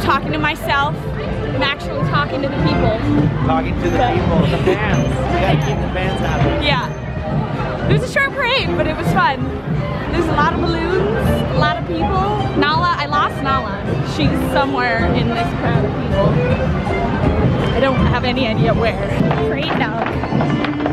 talking to myself. I'm actually talking to the people. Talking to the people, the fans. You gotta keep the fans happy. Yeah. It was a short parade, but it was fun. There's a lot of balloons, a lot of people. Nala, I lost Nala. She's somewhere in this crowd of people. I don't have any idea where. Parade dog.